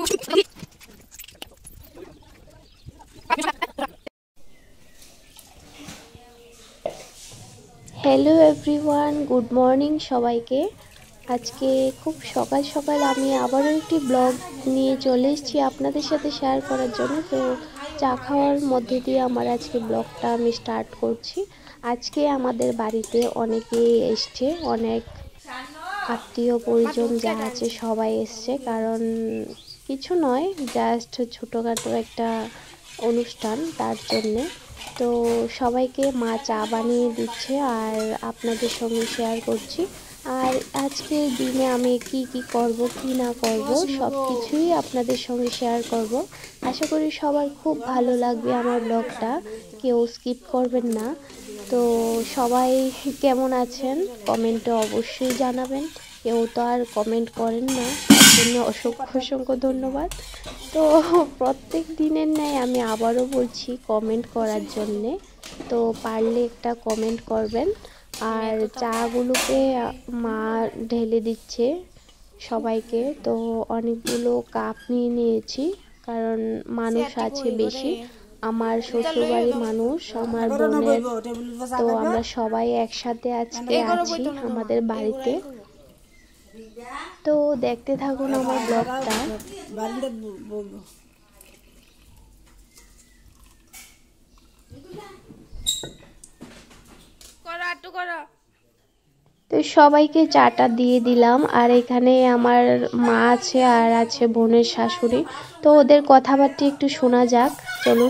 Hello everyone, good morning সবাইকে। আজকে খুব সকাল সকাল আমি আবারও একটি ব্লগ নিয়ে চলে এসেছি আপনাদের সাথে শেয়ার করার জন্য। তো চা খাওয়ার মধ্যে দিয়ে আমার আজকে ব্লগটা আমি স্টার্ট করছি। আজকে আমাদের বাড়িতে অনেকেই এসছে, অনেক আত্মীয় পরিজন যা আছে সবাই এসছে। কারণ কিছু নয়, জাস্ট ছোটোখাটো একটা অনুষ্ঠান, তার জন্যে। তো সবাইকে মা চা বানিয়ে দিচ্ছে আর আপনাদের সঙ্গে শেয়ার করছি। আর আজকের দিনে আমি কি কি করব কি না করব সব কিছুই আপনাদের সঙ্গে শেয়ার করব। আশা করি সবার খুব ভালো লাগবে আমার ব্লগটা, কেউ স্কিপ করবেন না। তো সবাই কেমন আছেন কমেন্টে অবশ্যই জানাবেন। কেউ তো আর কমেন্ট করেন না, তার জন্য অসংখ্য অসংখ্য ধন্যবাদ। তো প্রত্যেক দিনের ন্যায় আমি আবারও বলছি কমেন্ট করার জন্যে। তো পারলে একটা কমেন্ট করবেন। আর চাগুলোকে মা ঢেলে দিচ্ছে সবাইকে। তো অনেকগুলো কাপ নিয়ে নিয়েছি, কারণ মানুষ আছে বেশি। আমার শ্বশুরবাড়ির মানুষ, আমার বোনের, তো আমরা সবাই একসাথে আজকে আছি আমাদের বাড়িতে। তো দেখতে থাকুন আমার ব্লগটা। তো সবাইকে চাটা দিয়ে দিলাম। আর এখানে আমার মা আছে আর আছে বোনের শাশুড়ি। তো ওদের কথাবার্তা একটু শোনা যাক, চলুন।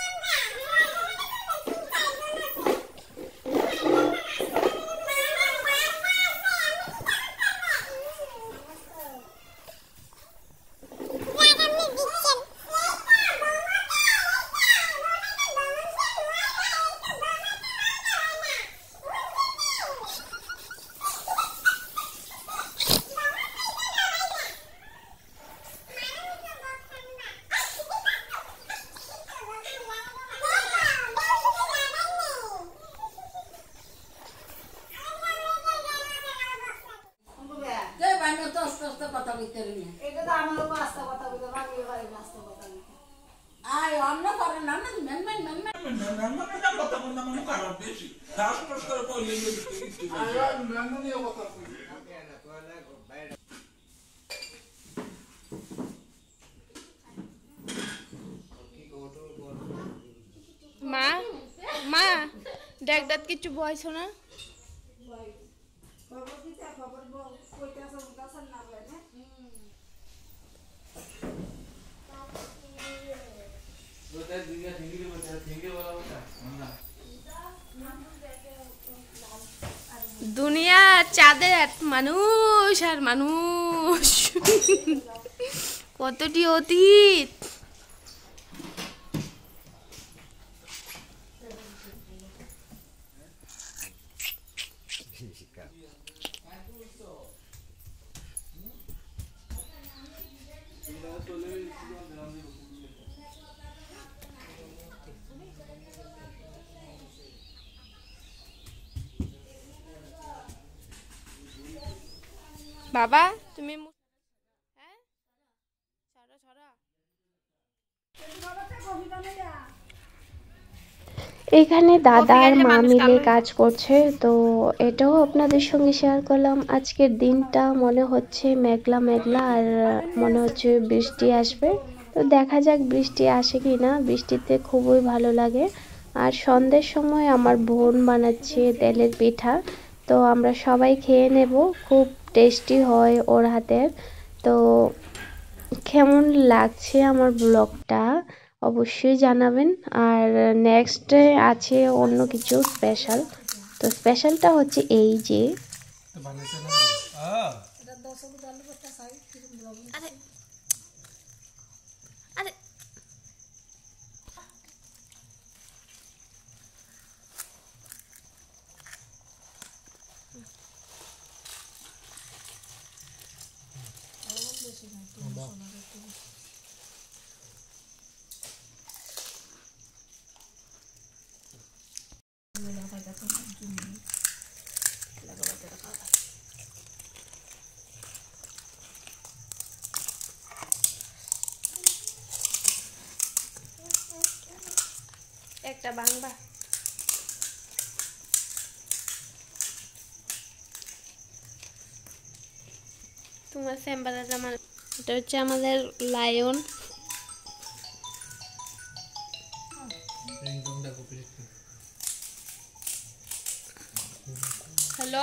মা মা দেখ দাঁত কিছু বয়স না। দুনিয়া চাঁদের মানুষ আর মানুষ কতটি অতীত। বাবা তুমি এখানে দাদা আর মা মিলে কাজ করছে। তো এটাও আপনাদের সঙ্গে শেয়ার করলাম। আজকের দিনটা মনে হচ্ছে মেঘলা মেঘলা, আর মনে হচ্ছে বৃষ্টি আসবে। তো দেখা যাক বৃষ্টি আসে কি না। বৃষ্টিতে খুবই ভালো লাগে। আর সন্ধ্যের সময় আমার বোন বানাচ্ছে তেলের পিঠা, তো আমরা সবাই খেয়ে নেব। খুব টেস্টি হয় ওর হাতের। তো কেমন লাগছে আমার ব্লগটা অবশ্যই জানাবেন। আর নেক্সট আছে অন্য কিছু স্পেশাল। তো স্পেশালটা হচ্ছে এই যে একটা বাংলা তোমার চেম্বারে জামা, এটা হচ্ছে আমাদের লায়ন। হ্যালো,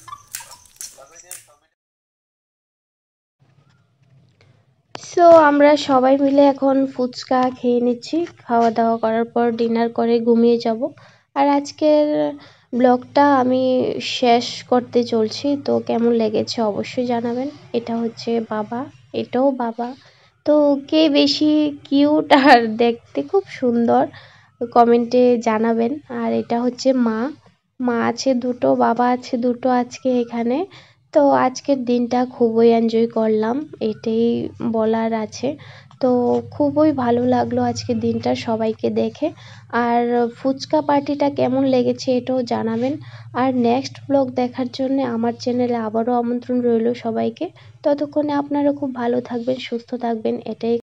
সো আমরা সবাই মিলে এখন ফুচকা খেয়ে নিচ্ছি, খাওয়া দাওয়া করার পর ডিনার করে ঘুমিয়ে যাব। আর আজকের ব্লগটা আমি শেষ করতে চলছি, তো কেমন লেগেছে অবশ্যই জানাবেন। এটা হচ্ছে বাবা, এটাও বাবা, তো কে বেশি কিউট আর দেখতে খুব সুন্দর কমেন্টে জানাবেন। আর এটা হচ্ছে মা, মা আছে দুটো, বাবা আছে দুটো আজকে এখানে। তো আজকের দিনটা খুবই এনজয় করলাম, এটাই বলার আছে। তো খুবই ভালো লাগলো আজকের দিনটা সবাইকে দেখে। আর ফুচকা পার্টিটা কেমন লেগেছে এটাও জানাবেন। আর নেক্সট ব্লগ দেখার জন্য আমার চ্যানেলে আবারও আমন্ত্রণ রইল সবাইকে। ততক্ষণে আপনারা খুব ভালো থাকবেন, সুস্থ থাকবেন, এটাই